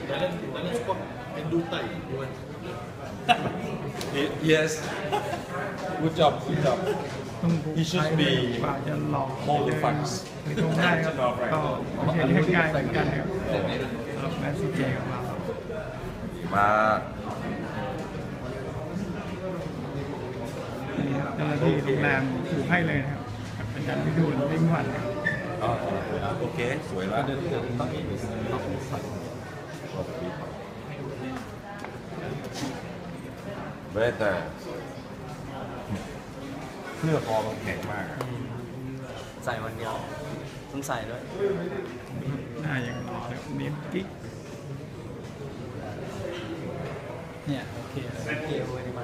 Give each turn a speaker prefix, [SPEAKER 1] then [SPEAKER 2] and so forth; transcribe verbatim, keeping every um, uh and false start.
[SPEAKER 1] Thailand Thailand squad can do Thai you want
[SPEAKER 2] Yes good job good job
[SPEAKER 3] ต้องบุก
[SPEAKER 2] He should
[SPEAKER 3] ไทย
[SPEAKER 2] be
[SPEAKER 3] กว่าจะหลอก
[SPEAKER 2] hold the funds
[SPEAKER 3] คือตรงได้ครับก็ไม่ใช่เรื่องง่ายเหมือนกันครับสำหรับแมสซี่เจของเรา
[SPEAKER 2] มา
[SPEAKER 3] นี่ครับเจ้าหน้าที่โรงแรมถูกให้เลยนะครับอาจารย์พิทูลลิงวันครับ
[SPEAKER 2] อ๋อโอเคสวยแล้วเว้ยแต่เสื้อคอมันแข็งมาก
[SPEAKER 4] ใส่วันเดียวต้องใส่ด้วย
[SPEAKER 3] หน้าอย่างหล่อเลยเน้นกิ๊กเนี่ยโอเคเลย